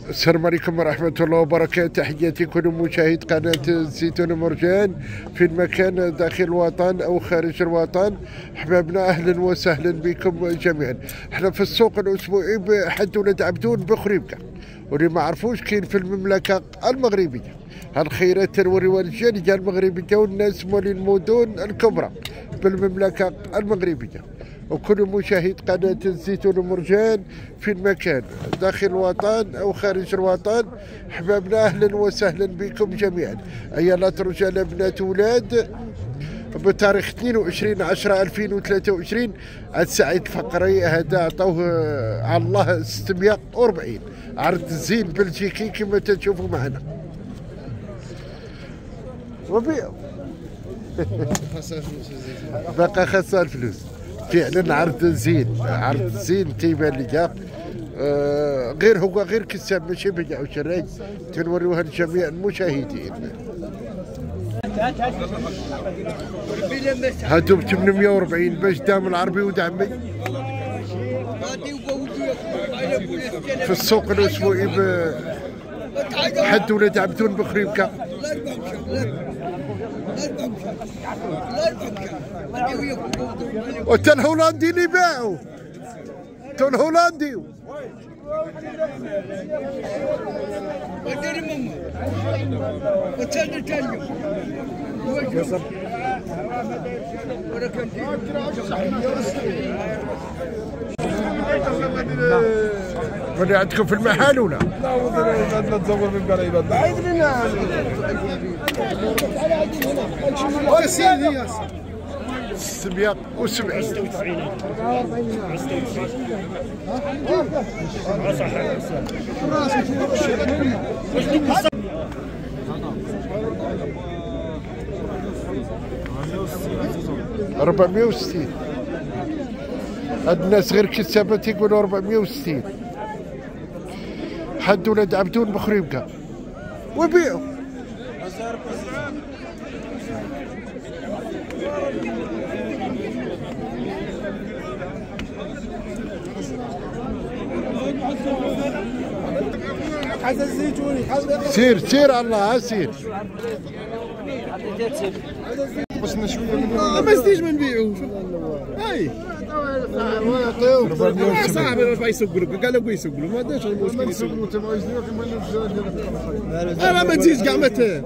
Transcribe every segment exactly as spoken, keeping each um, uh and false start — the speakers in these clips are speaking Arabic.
السلام عليكم ورحمة الله وبركاته. تحياتي كل مشاهد قناة الزيتون مرجان في المكان داخل الوطن أو خارج الوطن. أحبابنا أهلا وسهلا بكم جميعا. احنا في السوق الأسبوعي بحد ولاد عبدون بخريبكة، واللي ما عرفوش كاين في المملكة المغربية الخيرات تنوري الجالية المغربية والناس مولي المدن الكبرى بالمملكة المغربية، وكل مشاهد قناة الزيتون مرجان في المكان داخل الوطن أو خارج الوطن. أحبابنا أهلا وسهلا بكم جميعا. أيالات رجال بنات ولاد بتاريخ اثنين وعشرين عشرة ألفين وثلاثة وعشرين. عاد سعيد فقري هذا عطوه على الله ستمائة وأربعين، عرض زين بلجيكي كما تشوفوا معنا. وبيع بقى خاصها الفلوس فعلا. عرض زين، عرض زين كيبان ليا. آه غير هو غير كساب ماشي بيع وشراي، تنوريوها لجميع المشاهدين. هادو ب ثمانمائة وأربعين باش دام العربي ودعمي في السوق الاسبوعي بحد ولاد عبدون بخريبكة. وتا الهولندي اللي باعوا، تا الهولندي اللي عندكم في المحل ولا؟ لا والله نتزور من قريبة. بعيد لنا. ستمائة وسبعين. أربعمائة وستين. هاد الناس غير كتابات يقولوا أربعمائة وستين. حد ولاد عبدون بخريبكة وبيعوا. هذا الزيتوني سير سير الله سير. باش شويه منه ما زديش ما نبيعوش. اي أربعمائة صاحبي راه يسوق لك، قال لك يسوق له ما داش المشكل يسوق له. انا ما تزيدش كاع ما ت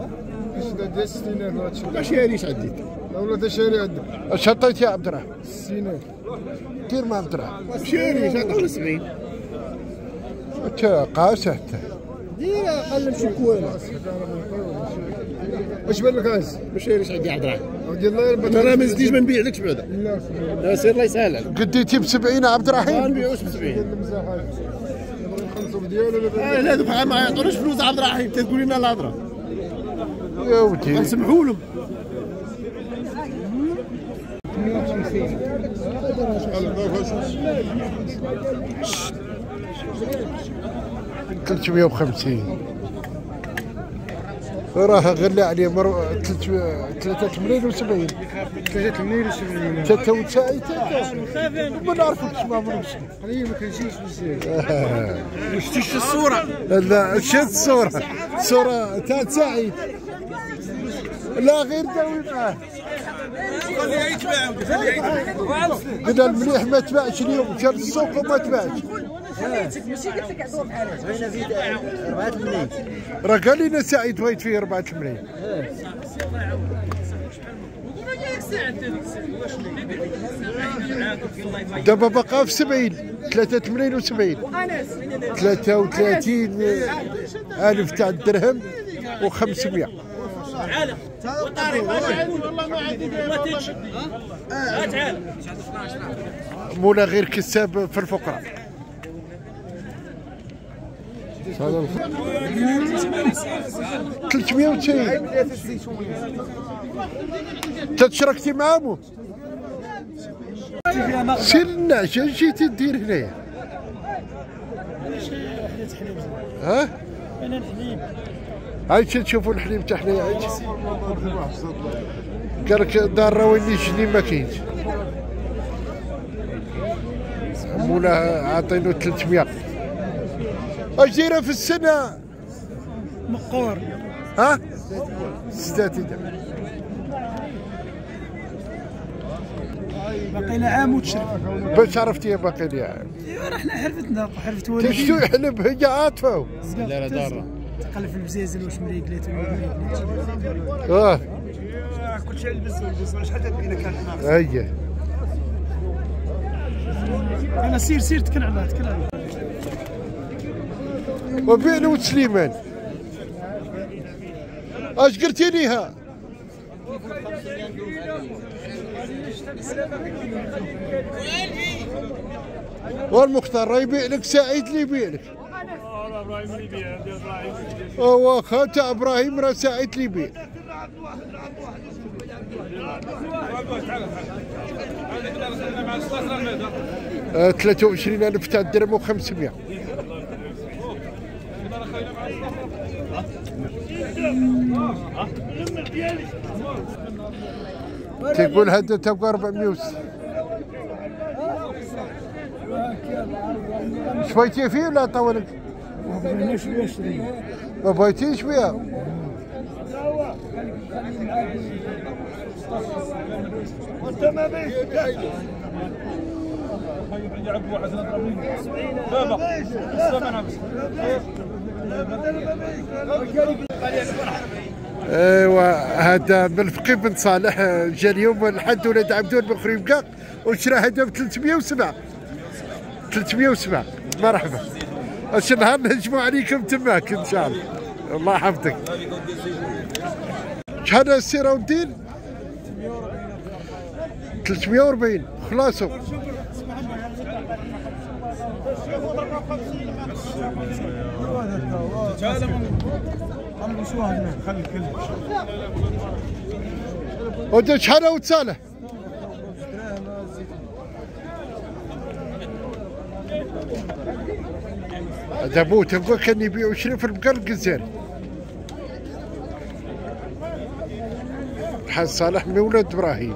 ما شاريش عندي ولا تا شاري عندك. اش عطيت يا عبد الرحمن؟ السينات كثير ما عبد الرحمن ما شاريش عطاونا سبعين. تا قاسه حتى دير قلب شي كوالا. اش بان لك عايز؟ ما شاريش عندي عبد الرحمن. ديال الله يربح. انا ما نزيدش ما نبيعلكش بعدا. لا سير الله يسهل عليك. قديتي ب سبعين عبد الرحيم؟ ما نبيعوش ب سبعين. اه لا دوك ما يعطوناش فلوس عبد الرحيم، تقول لنا الهضره. يا ودي نسمحوا لهم. ثلاثمائة وخمسين راه غلى عليه مر ثلاثة ملايين وسبعين. ثلاثة ملايين وسبعين. ثلاثة وتسعين ما نعرفوش ما عمرنا شفنا. قليل ما كنجيش بزاف. واش شفتي الصورة؟ لا شفت الصورة، الصورة تاع سعيد. لا غير داوي معاه. خليه يتباع خليه يتباع. قلنا المليح ما تباعش اليوم، مشى للسوق وما تباعش. ماشي قلت لك عندهم بحالات بغينا زيد أربعة ملايين. راه قال لنا سعيد بغيت فيه أربعة ملايين. دابا بقى في سبعين، ثلاثة ملايين وسبعين. ثلاثة وثلاثين ألف تاع الدرهم وخمسمائة. تعال وطارق والله ما عندي ما تمشي. ها تعال مولا غير كساب في الفقراء. ثلاثمائة وتسعين. انت تشاركتي معاهم؟ سير النعشه جيتي دير هنايا. ها؟ انا الحليب. هاي تشوفوا الحليب تاع حنايا هاي. قال لك دار راويني جني ما كاينش. مولا عاطينو ثلاثمائة. اش دايره في السنه؟ مقور. ها؟ ستاتي باقي لها عام وتشرب. باش عرفتي باقي لها عام؟ ايوا راه حنا حرفتنا حرفت والدي. تشتو يحلب هي عاطفه. لا لا دارنا. تقلب في البزازل واش مريقلات ولا مريقلات. اه كلشي على البز والبز شحال تبينا كان حنا. اييه. انا سير سير تكل على تكل على. وبين وسليمان اش قلتي ليها؟ والمختار راه يبيع لك سعيد اللي يبيع لك. ابراهيم اللي يبيع ابراهيم. واخا تاع ابراهيم راه سعيد اللي يبيع. آه ثلاثة وعشرين ألف تاع الدرهم وخمسمية. تقول هذا تبقى أربعمية وستين. شويتي فيه ولا طولك؟ ما بغيتيش فيها؟ وانت ما بيش يلعب واحد بابا ايوا هذا بالفقي بن صالح جا اليوم لحد ولاد عبدون بخريبكا وشرا هذا ب ثلاثمية وسبعة. ثلاثمية وسبعة. مرحبا. اش نهار نهجموا عليكم تماك ان شاء الله. الله يحفظك. شحال السيره ودين؟ ثلاثمية وأربعين. خلاصو. ودي شحال وتصالح؟ هذا بو تبقى كان يبيع عشرين في البقر الجزائري. حاج صالح من ولاد ابراهيم.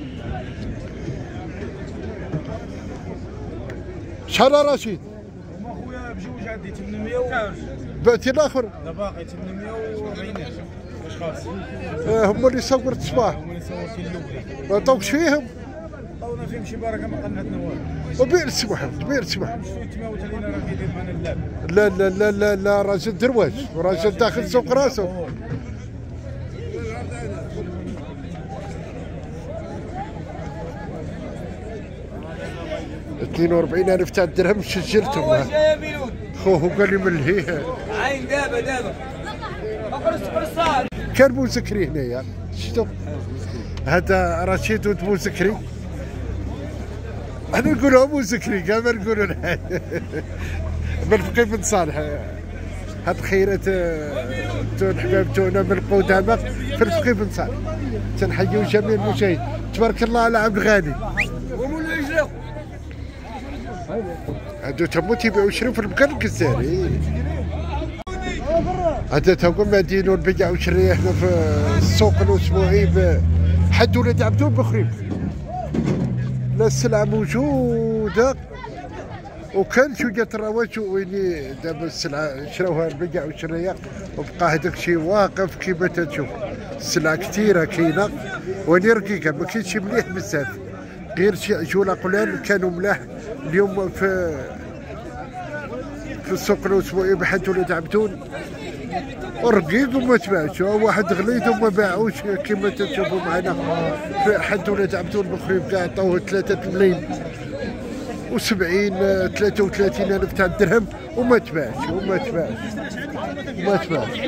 شحال رشيد؟ خويا بجوج عندي ثمانمية و بعتي الاخر؟ لا باقي ثمانمية وأربعين واش خاص؟ هما اللي صورت الصباح. هما اللي صورتي الاولى. ما عطاوكش فيهم؟ عطاونا فيهم شي بركه ما قلنا والو. وبيع السمح بيع السمح. شويه ثمانية وثلاثين راه كيدير معنا اللعب. لا لا لا لا لا راجل درواج وراجل داخل سوق راسو. اثنين وأربعين ألف تاع الدرهم سجلتهم. خوه قال لي ملهيه. عين دابا دابا. كان بوزكري هنايا شفتو؟ هذا رشيد ولد بوزكري. انا نقولوا بوزكري كاع ما نقولوا بالفقي بن صالح. هاد خيرات تون الحباب تونا من القدامى في الفقي بن صالح. تنحيوا جميع المشاهدين. تبارك الله على عبد الغني. هادو تمو تيبيعوا عشرين في البقر الجزائري. هذا تقول مدينة البيع والشرية احنا في السوق الاسبوعي حد ولاد عبدون بخريب. لا السلعة موجودة وكان شوية الرواج ويني دابا السلعة شراوها البيع والشرية وبقى هذاك الشيء واقف كيما تشوف. السلعة كثيرة كاينة ويني رقيقة ما كاينش مليح بزاف غير شي عجولة قلال كانوا ملاح اليوم في في السوق الاسبوعي بحد ولاد عبدون رقيق وما تباعش. واحد غليظ وما باعوش كما تشوفوا معنا في حد ولاد عبدون بخريب كاع عطاوه ثلاثة ملايين وسبعين ثلاثة وثلاثين ألف تاع الدرهم وما تباعش وما تباعش وما تباعش.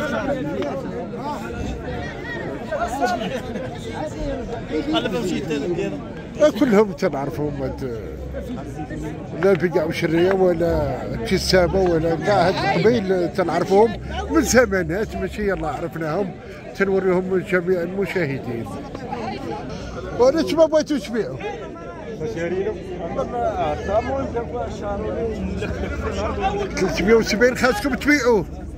كلهم تنعرفهم لا البيع والشريه ولا كسابه ولا كاع هاد القبيل تنعرفهم من زمانات ماشي يلا عرفناهم تنوريهم جميع المشاهدين. وعلاش ما بغيتوش تبيعوا؟ ثلاثمية وسبعين خاصكم تبيعوه.